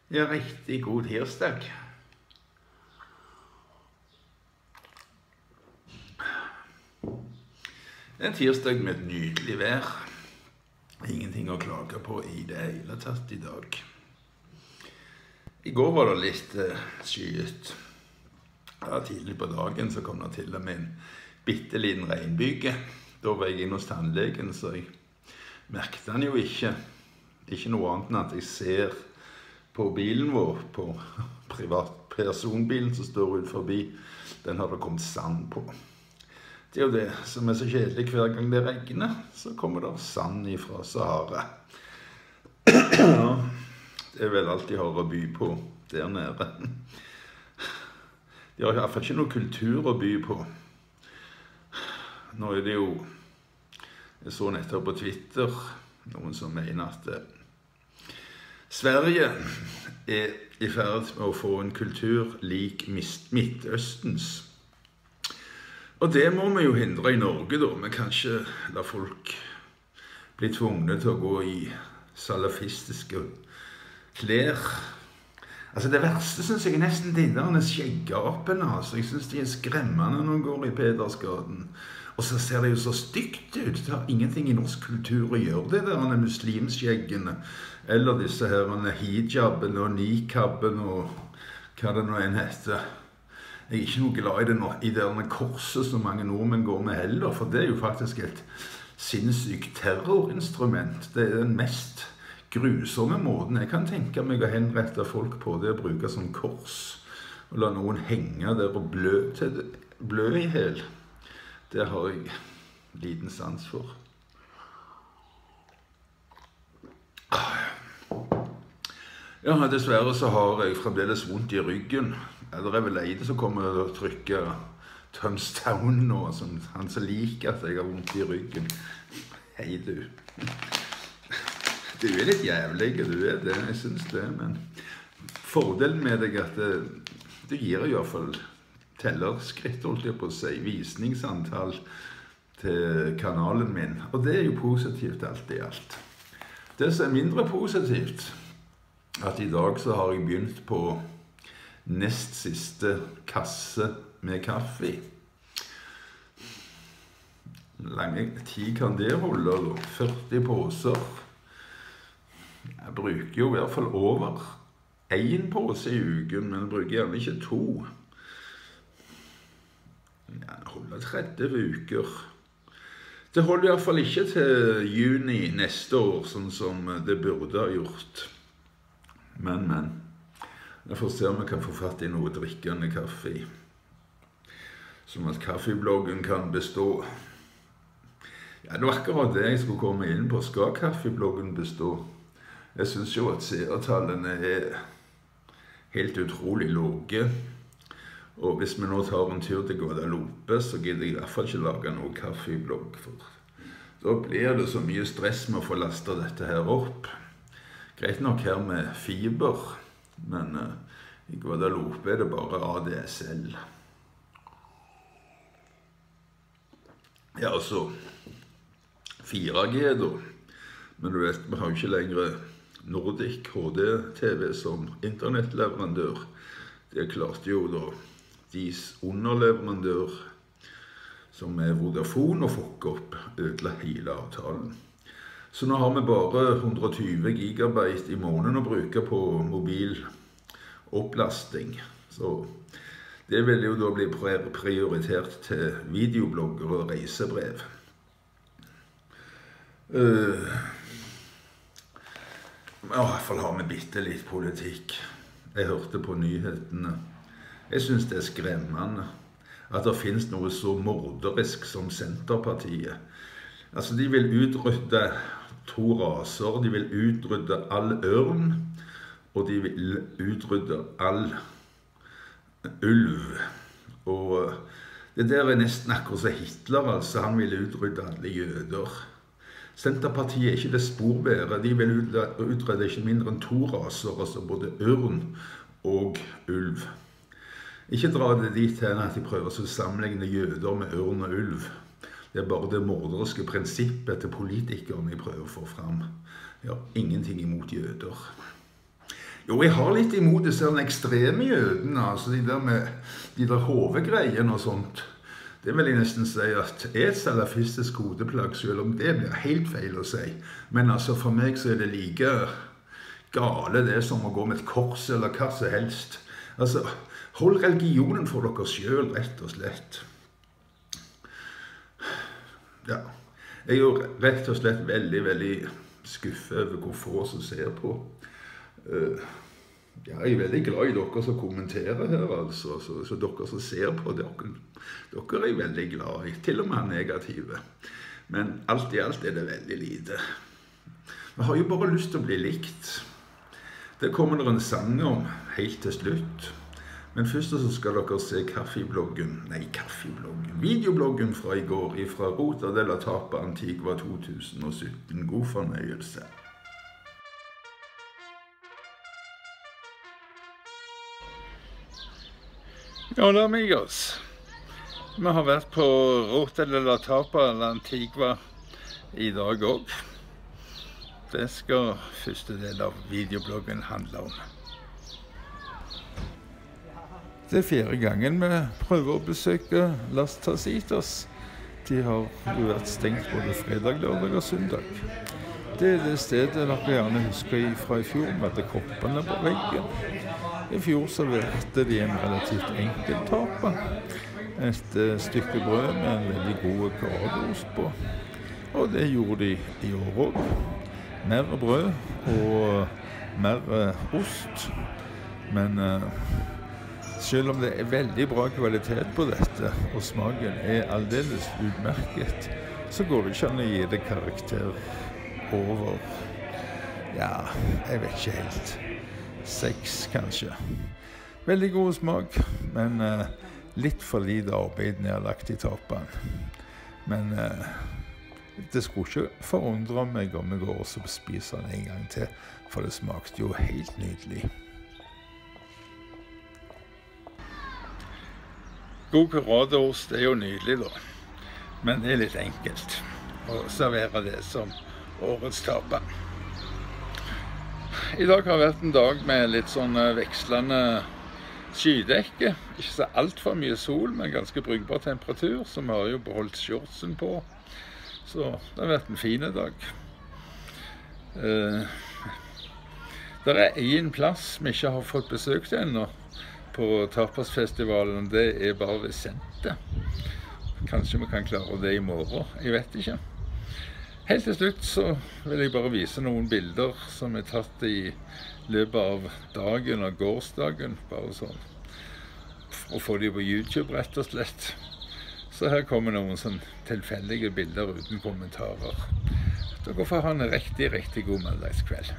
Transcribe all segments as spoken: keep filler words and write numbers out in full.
Ja, riktig god tirsdag. Det er en tirsdag med et nydelig vær. Ingenting å klage på i det hele tatt i dag. I går var det litt uh, skyet. Ja, tidlig på dagen så kom det til og med en bitteliten regnbyge. Da var jeg inne hos tannlegen, så jeg merkte den jo ikke. Ikke noe annet enn at jeg ser på bilen vår, på privatpersonbilen som står ut forbi, den har det kommet sand på. Det er jo det som er så kjedelig hver gang det regner, så kommer det sand ifra Sahara. Det er vel alt de har å by på der nede. De har i hvert fall ikke noe kultur å by på. Nå er det jo, jeg så nettopp på Twitter, noen som mener at Sverige er i ferd med å få en kultur lik Midtøstens. Og det må vi jo hindre i Norge da. Vi kan ikke la folk bli tvungne til å gå i salafistiske klær. Altså det verste synes jeg er nesten de der skjeggapene. Altså. Jeg synes de er skremmende når de går i Pedersgaden. Og så ser det jo så stygt ut. Det har ingenting i norsk kultur å gjøre, det der muslimskjeggene. Eller disse her hijabene og nikabene og hva det nå enn heter. Jeg er ikke noe glad i det nå, i denne korset som mange nordmenn går med heller, for det er jo faktisk et sinnssykt terrorinstrument. Det er den mest grusomme måten jeg kan tenke meg å henrette folk på, det å bruke som kors. Og la noen henge der og blø, til, blø i hel. Det har jeg liten sans for. Ja, dessverre så har jeg fremdeles vondt i ryggen. Det er vel Eide som kommer og trykker thumbs down nå, som han så liker at jeg har vondt i ryggen. Hei du. Du er litt jævlig, du er det, jeg synes det, men fordelen med deg er at det, du gir i hvert fall tellerskritt, holdt jeg på å si, visningsantall til kanalen min, og det er jo positivt alt i alt. Det som er mindre positivt, at i dag så har jeg begynt på nest siste kasse med kaffe. Lange tid kan det holde, førti poser. Jeg bruker jo i hvert fall over en pose i uken, men jeg bruker gjerne ikke to. Jeg holder tretti uker. Det holder i hvert fall ikke til juni neste år, sånn som det burde ha gjort. Men, men, jeg får se om jeg kan få fatt i noe drikkende kaffe, som at kaffebloggen kan bestå. Ja, det var akkurat det jeg skulle komme inn på. Skal kaffebloggen bestå? Jeg synes jo at seertallene er helt utrolig lave. Og hvis vi nå tar en tur til Guadalupe, så gidder jeg i hvert fall ikke lage noe kaffeblogg. For da blir det så mye stress med å få lastet dette her opp. Greit nok her med fiber, men uh, i Guadalupe er det bare A D S L. Ja, altså fire G da. Men du vet, vi har jo ikke lenger Nordic H D-T V som internettleverandør. Det klarte jo da deres underleverandør, som er Vodafone, og fucker opp, ødela hele avtalen. Så nå har vi bare hundre og tjue gigabyte i måneden å bruke på mobil opplasting. Så det vil jo da bli prioritert til videoblogger og reisebrev. Uh, I hvert fall har vi bitte litt politikk. Jeg hørte på nyhetene. Jeg synes det er skremmende at det finnes noe så morderisk som Senterpartiet. Altså, de vil utrydde to raser, de vil utrydde all ørn, og de vil utrydde all ulv. Og det der er nesten akkurat som Hitler, altså. Han vil utrydde alle jøder. Senterpartiet er ikke det spor bedre. De vil utrydde ikke mindre enn to raser, altså både ørn og ulv. Ikke dra det dit hen at de prøver å sammenligne jøder med ørn og ulv. Det er bare det morderiske prinsippet til politikerne de prøver å få fram. Jeg har ingenting imot jøder. Jo, jeg har litt imot disse ekstreme jødene, altså de der med de der hovegreiene og sånt. Det vil jeg nesten si at er et salafistisk hodeplagg, selv om det blir helt feil å si. Men altså for meg så er det like gale det som å gå med et kors eller hva som helst. Altså, hold religionen for dere selv, rett og slett. Ja, jeg er jo rett og slett veldig, veldig skuffet over hvor få som ser på. Uh, ja, jeg er veldig glad i dere som kommenterer her, altså, så, så dere som ser på dere. Dere er jeg veldig glad i, til og med negative. Men alt i alt er det veldig lite. Vi har jo bare lyst til å bli likt. Det kommer det en sang om helt til slutt. Men først så skal dere se kaffebloggen, nei kaffebloggen, videobloggen fra i går, fra Ruta de la Tapa Antigua to tusen og sytten. God fornøyelse. Ja da, amigos. Vi har vært på Ruta de la Tapa Antigua i dag også. Det skal første del av videobloggen handle om. Det er fjerde gangen vi prøver å besøke Las Tacitas. De har jo vært stengt både fredag, lørdag og søndag. Det er det stedet dere gjerne husker fra i fjor, med de koppene på veggen. I fjor serverte de en relativt enkel tapa. Et stykke brød med en veldig god curado-ost på. Og det gjorde de i år også. Mer brød og mer ost. Men selv om det er veldig bra kvalitet på dette, og smaken er aldeles utmerket, så går det ikke an å gi det karakter over, ja, jeg vet ikke helt, seks kanskje. Veldig god smak, men uh, litt for lite arbeid nedlagt i tapaen. Men uh, det skulle ikke forundre meg om jeg går og spiser den en gang til, for det smakte jo helt nydelig. God curado-ost er jo nydelig da, men det er litt enkelt å servere det som årets tapa. I dag har vært en dag med litt sånn vekslende skydekke. Ikke så alt for mye sol, men ganske brukbar temperatur, så vi har jo beholdt shortsen på. Så det har vært en fin dag. Uh, det er en plass vi ikke har fått besøkt ennå på tapasfestivalen, det er bare ved sente. Kanskje vi kan klare det i morgen, jeg vet ikke. Helt til slutt så vil jeg bare vise noen bilder som er tatt i løpet av dagen og gårsdagen, bare sånn, og få de på YouTube rett og slett. Så her kommer noen sånn tilfeldige bilder uten kommentarer. Dere får ha en riktig, riktig god mandagskveld.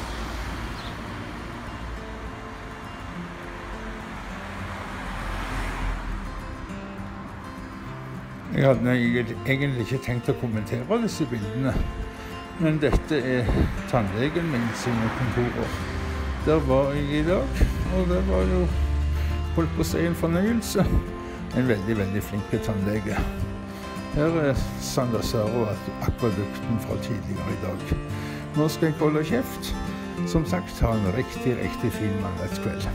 Jeg hadde egentlig ikke tenkt å kommentere disse bildene, men dette er tannlegen min sine kontorer. Der var jeg i dag, og det var jo holdt på å si en fornøyelse. En veldig, veldig flink tannlege. Her er San Lazaro-akvadukten fra tidligere i dag. Nå skal jeg holde kjeft. Som sagt, ha en riktig, riktig fin mandagskveld.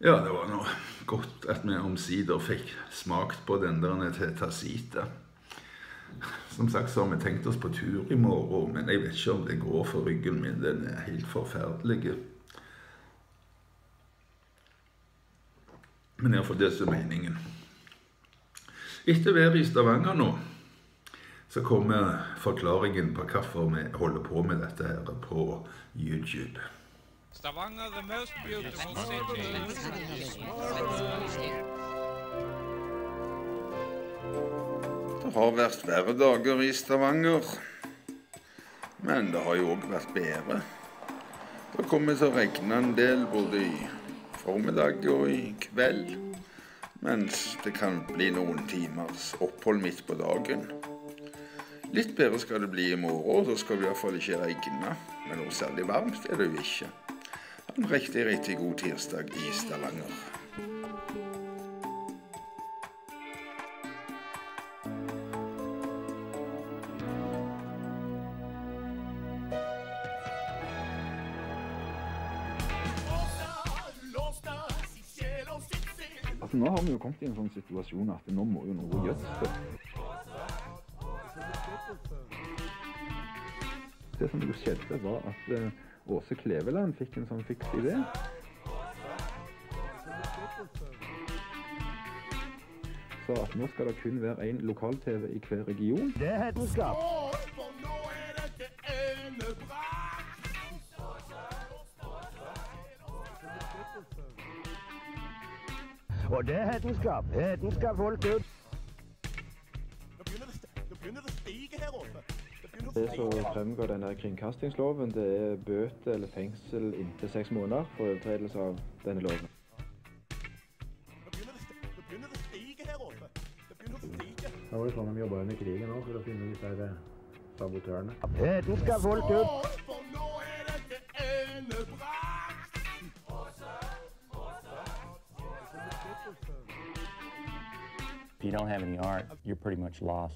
Ja, det var noe godt at vi omsider fikk smakt på den der tetasita. Som sagt så har vi tenkt oss på tur i morgen, men jeg vet ikke om det går for ryggen min. Den er helt forferdelig. Men iallfall det som er meningen. Etter været i Stavanger nå, så kommer forklaringen på hvorfor vi holder på med dette her på YouTube. Stavanger, the most beautiful city. Det har vært verre dager i Stavanger, men det har jo også vært bedre. Det kommer til å regne en del både i formiddag og i kveld, mens det kan bli noen timers opphold midt på dagen. Litt bedre skal det bli i morgen, da skal det i hvert fall ikke regne, men noe særlig varmt er det jo ikke. En riktig, riktig god tirsdag i Stavanger. Altså, nå har vi jo kommet i en sånn situasjon at nå må jo noe gjøres. Det som jo skjedde var at uh, Åse Kleveland fikk en sånn fiks idé. Så at nå skal det kun være en lokal-TV i hver region. Det er hedenskap. Og det er hedenskap. Hedenskap folk ut. Nå begynner det å stige her oppe. Det som fremgår denne kringkastingsloven, det er bøte eller fengsel inntil seks måneder for overtredelse av denne loven. Nå begynner det å stige her oppe. Det begynner å stige. Da var det sånn de jobbet under krigen også, for å finne disse her sabotørene. Hedenskap folk ut. For nå er det til ende brakt. If you don't have any art, you're pretty much lost.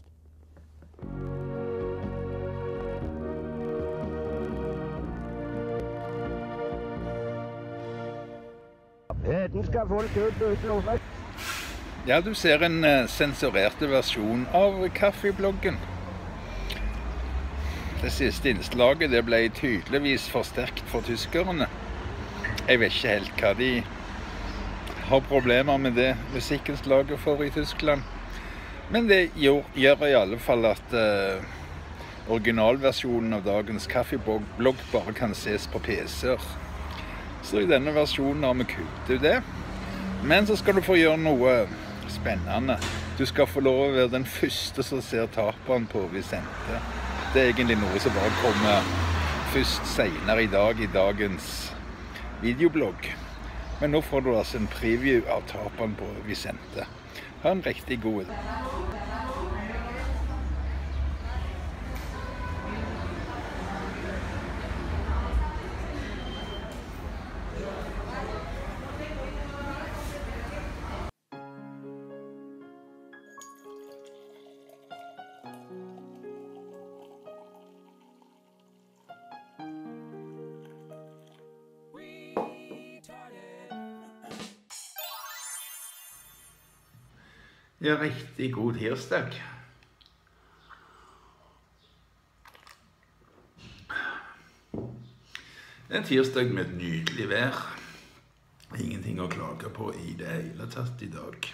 Hedenskap folk ut og utlåst. Ja, du ser en uh, sensurerte versjon av kaffebloggen. Det siste innslaget det ble tydeligvis forsterkt for tyskerne. Jeg vet ikke helt hva de har problemer med det musikkinnslaget for i Tyskland. Men det gjør, gjør i alle fall at uh, originalversjonen av dagens kaffeblogg bare kan ses på P C-er. Så i denne versjonen har vi kuttet ut det. Men så skal du få gjøre noe spennende. Du skal få lov å være den første som ser taperen på Vicente. Det er egentlig noe som bare kommer først senere i dag i dagens videoblogg. Men nå får du altså en preview av taperen på Vicente. Ha en riktig god dag. Ja, riktig god tirsdag. En tirsdag med et nydelig vær. Ingenting å klage på i det hele tatt i dag.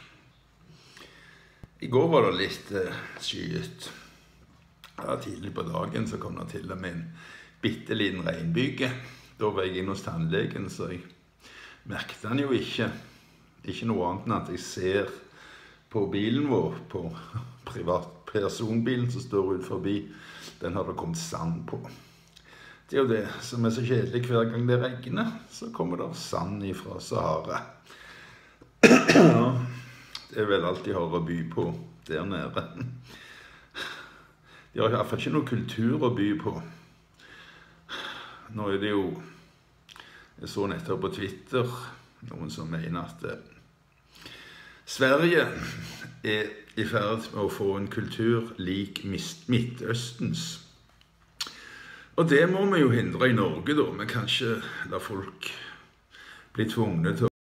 I går var det litt uh, skyet. Ja, tidlig på dagen så kom det til og med en bitteliten regnbyge. Da var jeg inne hos tannlegen, så jeg merkte han jo ikke. Ikke noe annet enn at jeg ser på bilen vår, på privatpersonbilen som står ut forbi, den har det kommet sand på. Det er jo det som er så kjedelig hver gang det regner, så kommer det sand ifra Sahara. Ja, det er vel alt de har å by på der nede. De har i hvert fall ikke noe kultur å by på. Nå er det jo, jeg så nettopp på Twitter, noen som mener at Sverige er i ferd med å få en kultur lik Midtøstens. Og det må vi jo hindre i Norge da. Vi kan ikke la folk bli tvungne til å